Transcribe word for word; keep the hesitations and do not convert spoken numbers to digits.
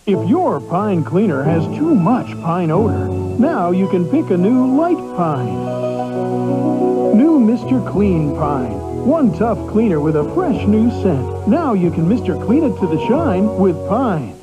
If your pine cleaner has too much pine odor, now you can pick a new light pine. New Mister Clean Pine. One tough cleaner with a fresh new scent. Now you can Mister Clean it to the shine with pine.